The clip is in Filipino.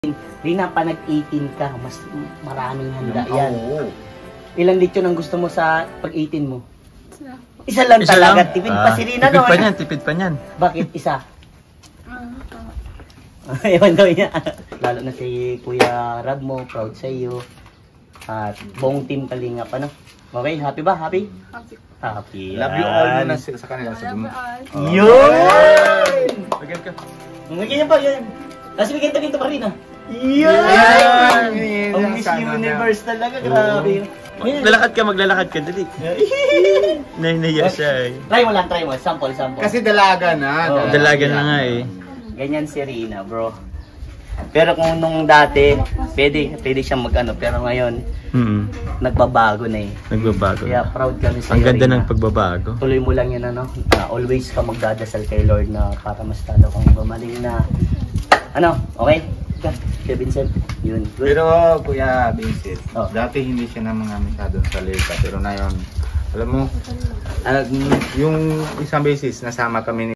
Rina, pa nag-18 ka, mas maraming handa Oo. yan. Ilang lechon ang gusto mo sa pag-18 mo? Isa lang Isa talaga, lang? tipid pa si Rina. Tipid no? pa niyan, tipid pa niyan. Bakit isa? Ewan daw niya. Lalo na si Kuya Rab mo, proud sa iyo. At buong team Kalingap, ano? Okay, happy ba? Happy? Happy. Happy. Love you all muna sa kanila. Sabi mo. Yun! Agad ka. Ganyan pa, yan. Tapos bigyan dito pa rin, ah. Yan! Ang Miss Universe talaga, grabe. Maglalakad ka, dali. Nahinaya siya eh. Try mo lang, try mo. Sample. Kasi dalaga na. Oo. Dalaga na nga eh. Ganyan si Rina, bro. Pero kung nung dati, pwede siyang mag-ano. Pero ngayon, nagbabago na eh. Nagbabago. Kaya proud kami sa Ang iyo, ganda Rina. ng pagbabago. Tuloy mo lang yan, ano. Always ka magdadasal kay Lord na para mas talo kang gumaling na. Ano, okay? Kuya Vincent, yun. Good. Pero Kuya Vincent, Oh. dati hindi siya na mga masyadong salita. Pero ngayon, alam mo, yung isang beses nasama kami ni